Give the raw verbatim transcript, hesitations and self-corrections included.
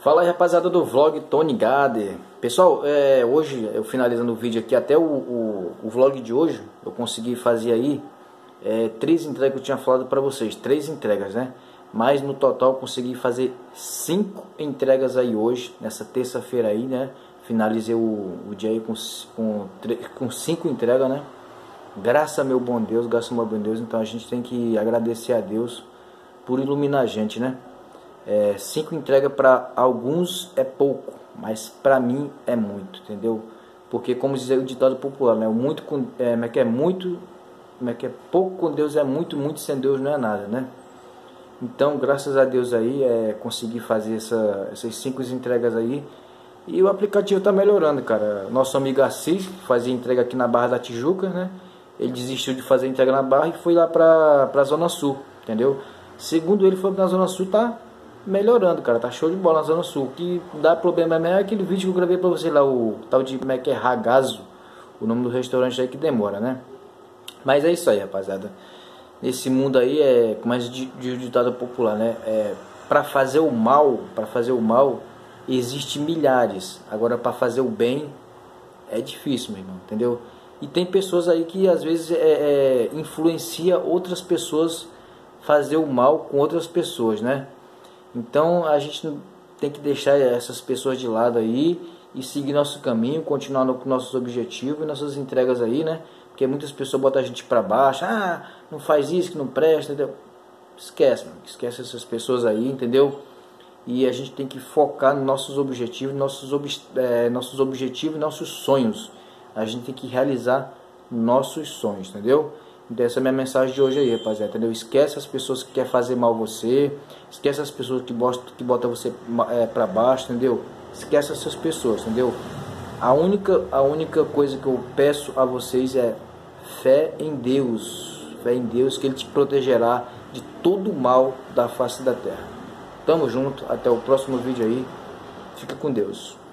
Fala aí, rapaziada do vlog Tony Gader. Pessoal, é, hoje eu finalizando o vídeo aqui, até o, o, o vlog de hoje eu consegui fazer aí é, três entregas que eu tinha falado pra vocês, três entregas, né? Mas no total eu consegui fazer cinco entregas aí hoje, nessa terça-feira aí, né? Finalizei o, o dia aí com, com, com cinco entregas, né? Graças a meu bom Deus, graças ao meu bom Deus. Então a gente tem que agradecer a Deus por iluminar a gente, né? É, cinco entregas para alguns é pouco, mas para mim é muito, entendeu? Porque como diz o ditado popular, né? O muito com, é, como é que é muito, como é que é pouco com Deus é muito, muito sem Deus não é nada, né? Então, graças a Deus aí, é, consegui fazer essa, essas cinco entregas aí. E o aplicativo tá melhorando, cara. Nosso amigo Assis, que fazia entrega aqui na Barra da Tijuca, né? Ele desistiu de fazer entrega na Barra e foi lá pra, pra Zona Sul, entendeu? Segundo ele, foi na Zona Sul, tá melhorando, cara. Tá show de bola na Zona Sul. O que dá problema mesmo é aquele vídeo que eu gravei pra você lá, o tal de, como é que é, Ragazzo, o nome do restaurante aí que demora, né? Mas é isso aí, rapaziada. Nesse mundo aí, é, como é de, de ditado popular, né? É, pra fazer o mal, pra fazer o mal, existe milhares. Agora, pra fazer o bem, é difícil, meu irmão, entendeu? E tem pessoas aí que às vezes é, é, influencia outras pessoas fazer o mal com outras pessoas, né? Então a gente tem que deixar essas pessoas de lado aí e seguir nosso caminho, continuar no, com nossos objetivos e nossas entregas aí, né? Porque muitas pessoas botam a gente pra baixo, ah, não faz isso que não presta, entendeu? Esquece, mano, esquece essas pessoas aí, entendeu? E a gente tem que focar nos nossos objetivos, nossos, ob é, nossos objetivos e nossos sonhos. A gente tem que realizar nossos sonhos, entendeu? Então essa é a minha mensagem de hoje aí, rapaziada, entendeu? Esquece as pessoas que querem fazer mal você, esquece as pessoas que botam, que botam você é, pra baixo, entendeu? Esquece essas pessoas, entendeu? A única, a única coisa que eu peço a vocês é fé em Deus, fé em Deus, que Ele te protegerá de todo o mal da face da terra. Tamo junto, até o próximo vídeo aí, fica com Deus.